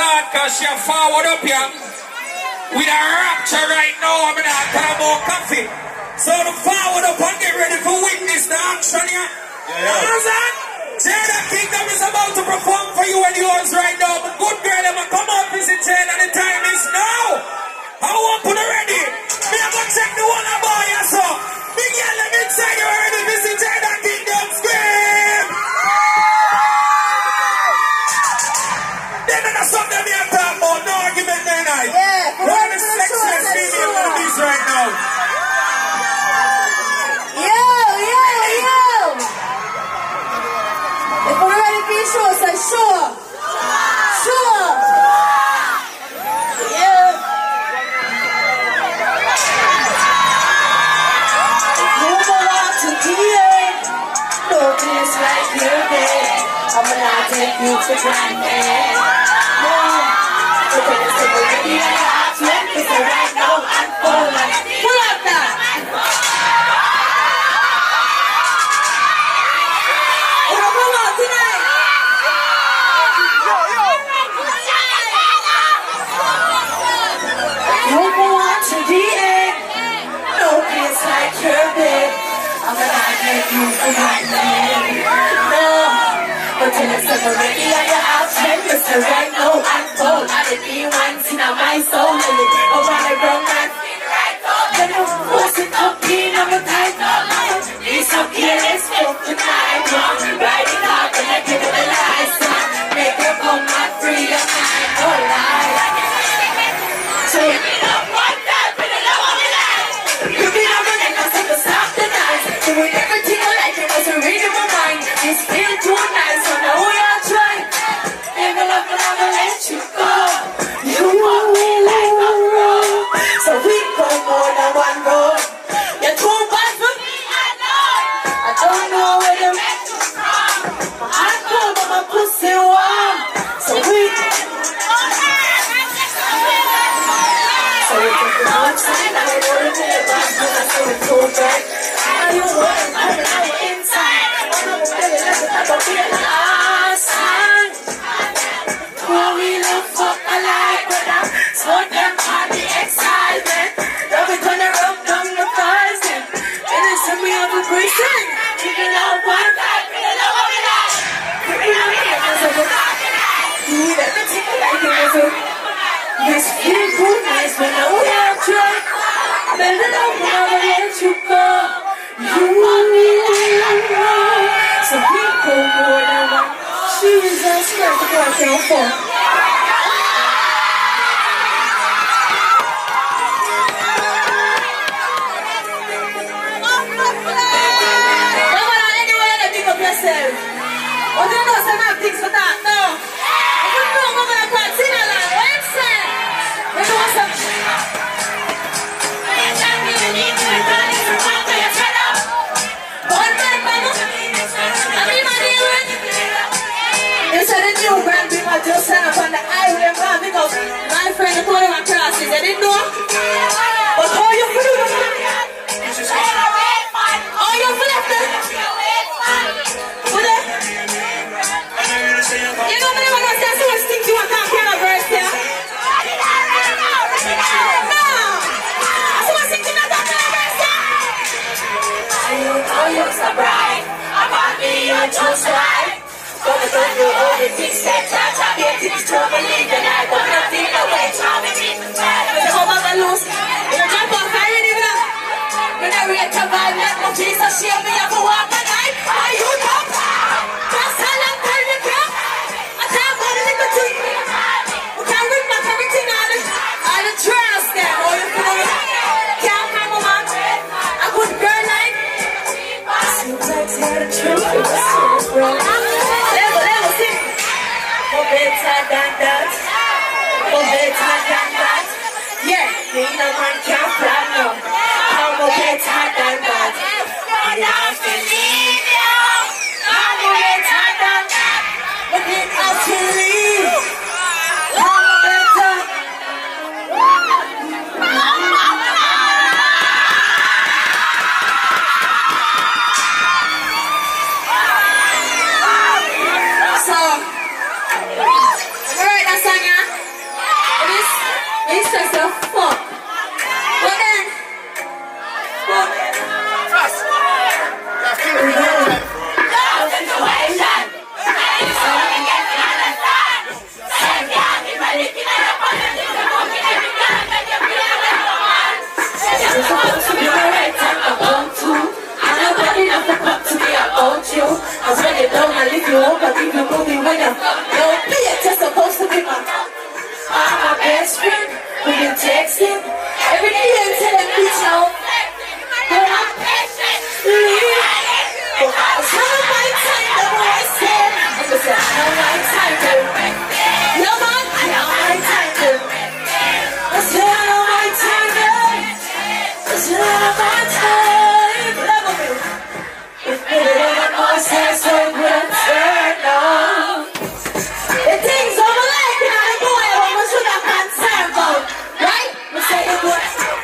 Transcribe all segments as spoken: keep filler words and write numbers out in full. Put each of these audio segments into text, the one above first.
hard because she forward up here. With a rapture right now, I'm going to talk about coffee. So the forward up and get ready for witness the action here. Yeah, yeah. Understand? Jada Kingdom is about to perform for you and yours right now. But good girl, I'm going to come out visit Jada and the time is now. I want to put it ready. Me I'm going to check the one about you, so. Big girl, let me inside you already visit Jada Kingdom. Scream! Then there's something we are talking about. No argument there tonight. Yeah. We're on the sexiest female movies right now. Yo, yo, yo. If we're ready for your show, say sure. Sure. Yeah. You go out to D A. No place like your bed. I'm gonna take you for granted. No. So when I say we're ready, I have to let me say right now I'm full of it. Pull up that. Wanna come out tonight? You go out to D A. No place like your bed. I'm gonna take you for granted. No. But when I say we're ready, I have to let me say right now I'm full of it. Be once in my soul, and it over the wrong man. Then you force it up in on the tight. It's so careless for tonight. Ride it up and I give it a license. Make you come out free your mind, no lie. So give me up one time, but I don't want it out. Give me up and I can see the stop the night. Doing everything I like, it was a read in my mind. It's still too nice, so now we are trying. Never love, but I will let you go. You want me like a road, so we go more than one road. You're too bad for me, I know. I don't know where you met you from. My heart cold, but my pussy warm. So we So we take the outside, and we go to the back, and I saw it too bright. Are you worried? I'm now inside. I'm not really let it happen for your last time. Oh, we love fuck alike, brother. So them are the excitement. Now we gonna rub down the thighs, then. And it's time we have a breathing. Keeping out one night, we don't know what we like. Keeping out the ears of the dark night. Do everything like it was a. Yes, feel good, nice, but now we are trying. Better than we never let you go. You want me like one. So we go more than one. Jesus Christ, I can't fall. Yourself. Oh, you know some have things for that, no? I wouldn't know I'm going to put in a lot. What I'm saying? You know some... One man, mama. I mean, my dear one. You said the new brand people just stand up on the highway, man, because my friend is calling my classes. I didn't know. But how you feel? Oh, you feel like that? You know me when I say so much things you want to hear a verse here? No! So much things you want to hear a verse here? You know you're so bright. I'm on me, you're just right. Gonna go through all the things that touch. I get things to believe and I want nothing away. Try me deep inside. When you hold on the loose, you jump off, I really know. When I read the vibe, let my Jesus shield me up for walk the night. Are you top? Just tell them, turn the crap. I can't go to the two. We can't rip my everything out of all the trash there. Oh, you feel it? Can't come on, man. A good girl like. Seems like you're the truth. Level, level, sing. For better than that. For better than that. Yeah, me no man can't plan no. I'm better than that. when you don't be it, you're supposed to be my I'm my best friend. We been texting every day until the beach out. But I'm leaving. But I was having my time, the boy said. I'm gonna say, I know my time, girl. No man, I know my time, girl. I said, I know my time, girl. I said, I know my time. Love me. If it ain't no sense, so good and turn on. The things of my life, and I go and what should I concern about? Right? We say it was.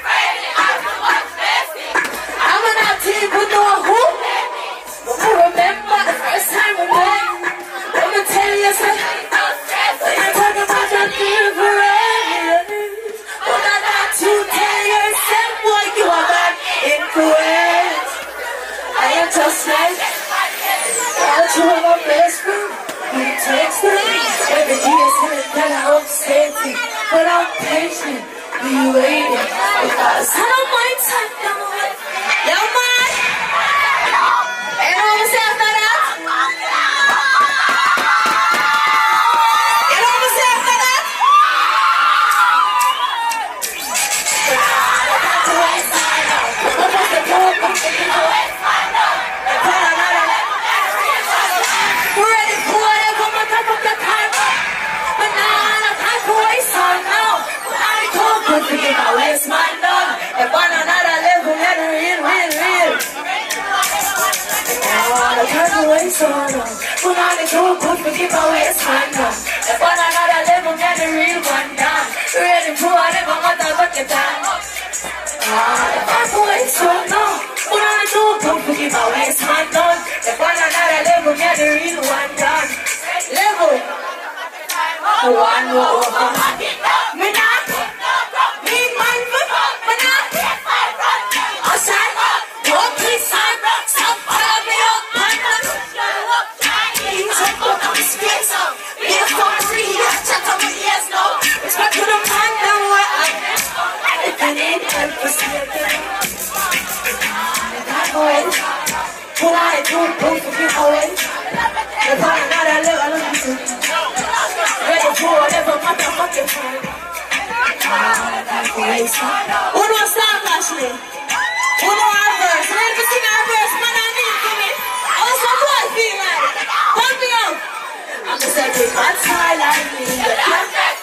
I'm an active with no who. But I remember the first time we met. Let me tell you something. When I talk about your difference, but I got to tell yourself what you are not influence. I am just like that you are my best friend. You text me every day, saying that I'm upsetting, but I'm patient. Be waiting because I don't mind time now. Yo, man. And what was that after that? You know what was that after that? What was the talk? Ready for whatever my type of your time. But now I'm time to waste on now. I don't good to give my waste my love. And on another level, let her in, real, real. I can't wait so long. But I don't good to give my waste my love. And on another level, let her real one down. Ready for whatever my type of your time. I can't wait so long. But I don't good to give my waste my love. And on another level, let her real one down. Level. One more over. Me not. Me mindful. Me not. Outside. Walk inside. Some follow me up. Things up on the space. Be a fuck free. Check on my ears now. Respect to the man that where I'm. If I need help, I see it. I can't go in. But I don't go to give away. If I'm not a little, I don't have to. Ready for whatever motherfucking time. Who don't stop, Ashley? Who don't have verse? Ready to sing our verse? Man, I need to me. Oh, some boy feel like. Pump me up. I'm just a big man, smile like me. But I'm not.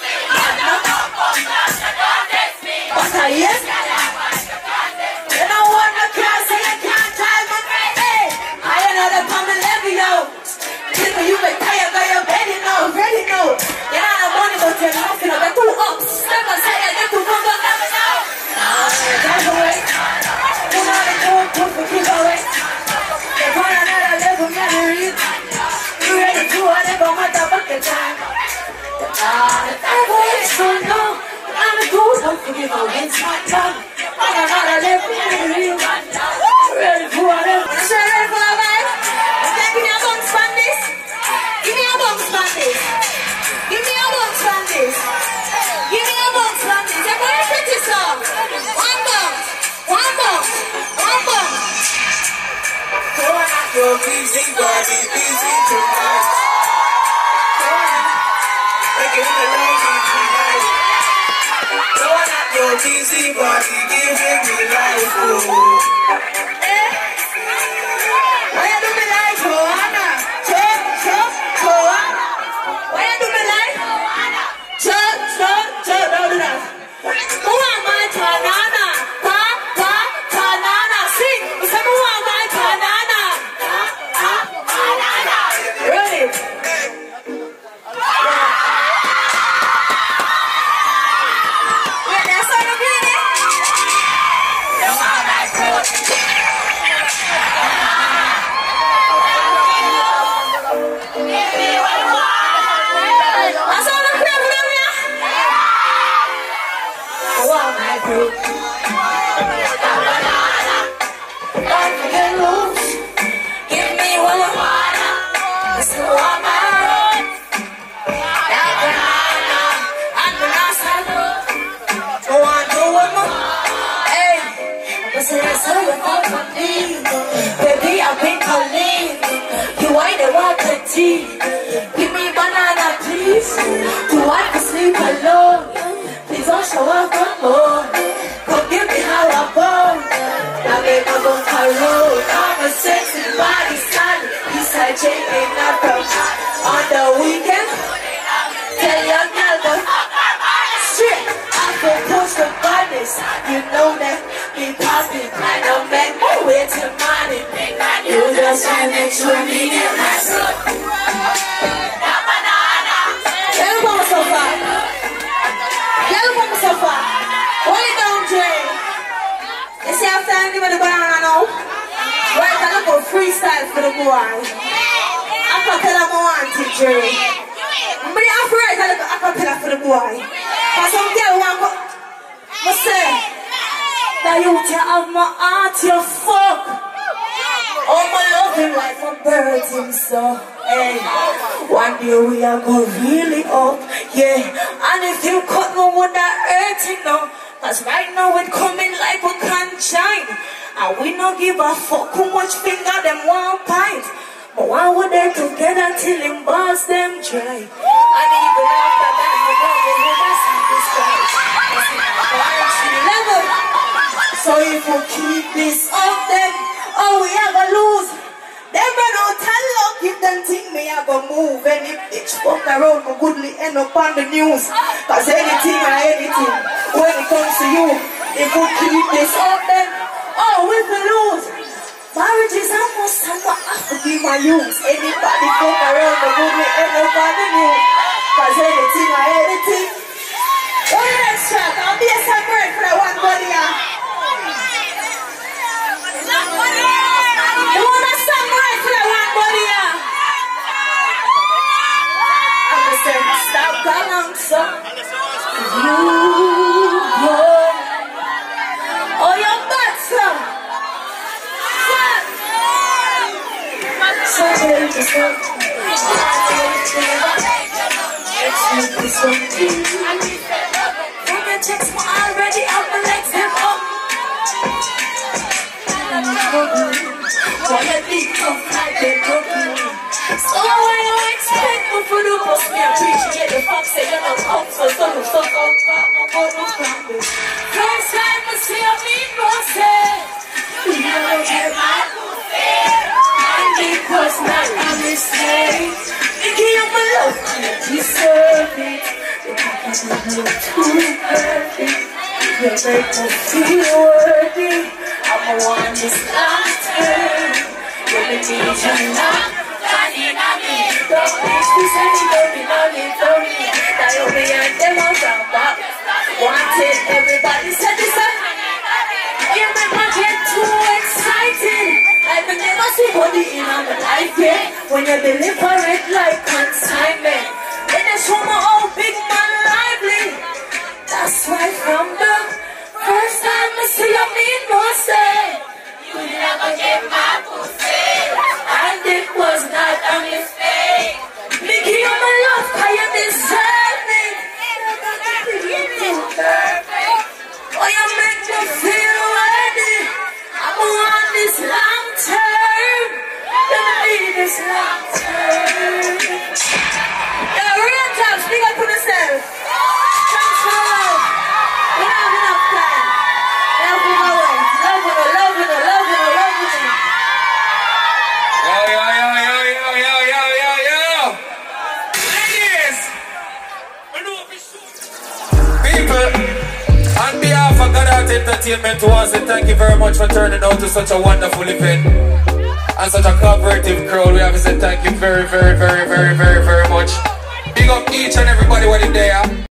But I yes. And I want to cross and I can't drive my hey. I ain't not a pump and let me know. People, you may tired, but you're ready now, ready now. You're not a money, but you're nothing. I'll get two ups. Step aside, I get two bump, but never know. That's the way. You're not a good, good for keep away. You're on another level, memory. You're ready to whatever, motherfucking time. That's the way, so no. I'm a good, don't forgive my wins, my tongue. On another level, memory. Ready for whatever. Sure, ready for that, man? Give me a bounce on this. Give me a bounce on this. Give me a bounce on this. Give me a bounce on this. You're very pretty song. One bounce. One bounce. One bounce. Going out your busy body, busy tonight. Making the lady tonight. Going out your busy body, giving me life. Eh? Why you do me like Joanna? Chop, chop, Joanna. Why you do me like Joanna? Chop, chop, chop. Don't do that. Who am I, Tanana? Ta, ta, Tanana. Sing. You say, who am I, Tanana? Ta, ta, Tanana. Ready? Wait, that's all I'm reading. You are my good. want to sleep alone. Please don't show up no more. Come give me how I bone. Now babe, I'm on my road. I'm a sexy body solid. Eastside J ain't not broke. On the weekend, tell your girl go straight. I go push the bodies. You know that me poppin'. I don't make my way to money. You just try to make sure me get my son. Get up on my sofa. Get up on my sofa. Hold it down, Dre. You see I'm standing with the banana now? Right, I look for freestyle for the boy. I can tell him I want it, Dre. But I'm afraid I look a cappella for the boy. Cause some girl want to go. I say, now you have my heart, you fuck. Oh, my loving like a bird in so. Hey, one day we are gonna really up, yeah. And if you cut no one that hurting no. Cause right now it coming like a conjoin. And we not give a fuck how much finger them one pint. But why would they together till him bust them dry? And even after that you know we never satisfied. Level. So if we keep this up then oh, we are gonna lose. Them run out and luck if them think me I gonna move. Any bitch fuck around my goodly end up on the news. Cause anything or anything when it comes to you, if we keep this up then oh, we will lose. Marriage is almost time I have to be my use. Anybody fuck around my goodly end up on the news. Cause anything or anything. What the next track? I'll be a separate for that one body. You want a samurai for that one body, yeah? I'm gonna say, stop calling, son. You go. Oh, you're bad, son. Son. Something to something. It's something. From your text, I'm already up my legs, them up. Wanna be tough like they're broken. So when you expect me for the post me appreciate the fact say you're not up so so so so so first time I see a mean boss you never get my and it was not a mistake. You give me love and you deserve it. You can't look too perfect. You make me feel worthy. I'm a one this long term. You're the teacher now. Danny, Danny. Don't please be sending don't be knowing for me. That you'll be on them on from back. Wanted everybody said this up. You make me get too excited. I will never see body in my life yet. When you deliver it like consignment. Then I show my old big man lively. That's right from the first time I see you mean no say. You never get my pussy. And it was not a mistake. Me give you my love cause you deserve it. You perfect. Oh, you make me feel ready. I'm on this long term. You need this long term. Yeah, real talk, speak up for yourself. Thanks for the love. We don't have enough time. Love you, love you, love you, love you, love you, love you. Yo, yo, yo, yo, yo, yo, yo, yo, yo. Ladies, people, on behalf of God Art Entertainment, we want to say thank you very much for turning out to such a wonderful event and such a cooperative crowd. We have to say thank you very, very, very, very, very, very much. Big up each and everybody what in there.